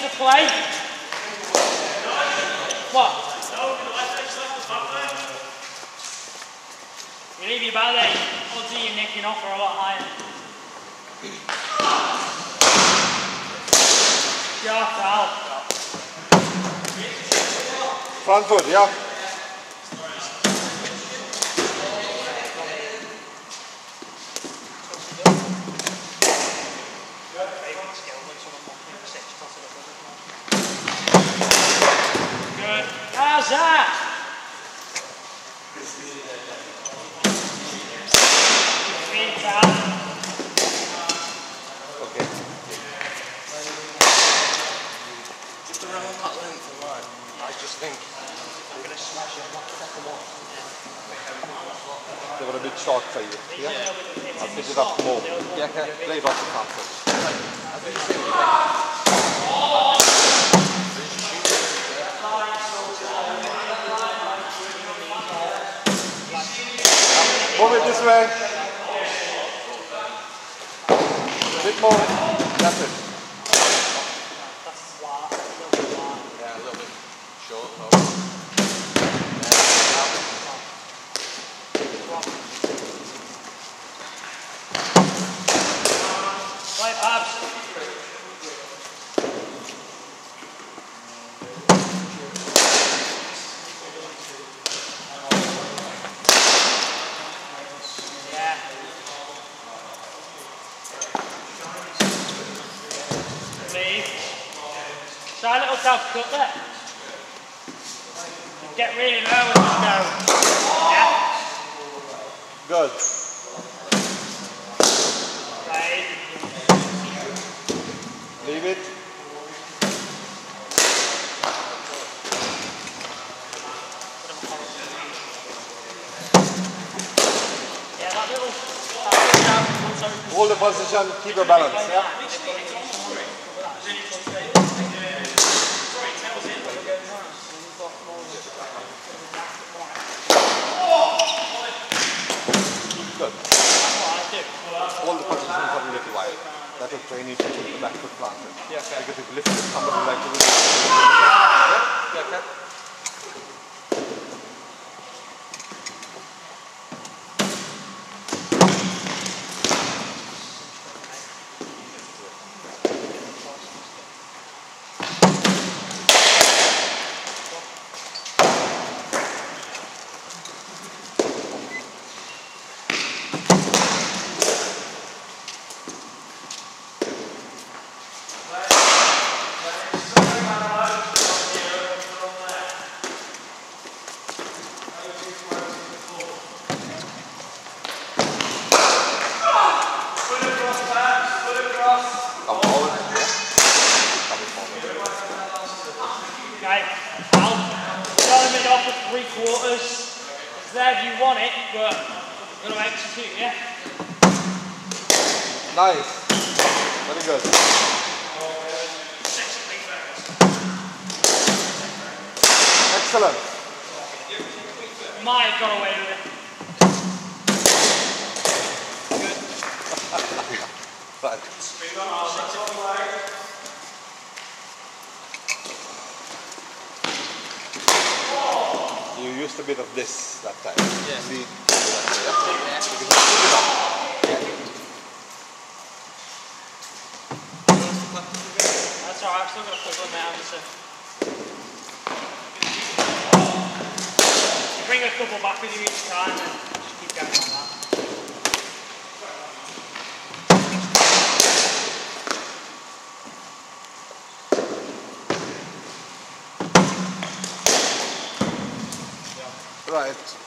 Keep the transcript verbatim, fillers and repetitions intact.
to play. What? You leave your ball there, odds of you nicking off are a lot higher. Sharp out. Front foot, yeah. Good. How's that? Feet out. Okay. Just around that length of line, I just think I'm going to smash it like second one. They were a bit short for you. Yeah? I'll pick it up more. Yeah, okay. Play it off the front foot. Move it this way. A bit more. That's it. That's flat, a little bit flat. Yeah, a little bit short. Right, Babs. Yeah. Leave. Try a little self cut there. Get really low and just go. Yeah. Good. Right. Leave it. Yeah, that little. That little down once open. Hold the position, keep your balance. Yeah? Good. Hold the position for a little while. That will train you to keep the back foot planted. Yeah, okay. Because if you lift it, somebody like to lift it. Yeah, okay. Come forward. Yeah. Coming forward. Okay, I'll turn it off at three quarters. It's there if you want it, but I'm going to execute, yeah? Nice. Very good. Excellent. Might have got away with it. Right. You used a bit of this that time. Yeah. See? Yeah. That's alright, I've still got a couple of down, so. You bring a couple back with you each time and just keep going like that. Right.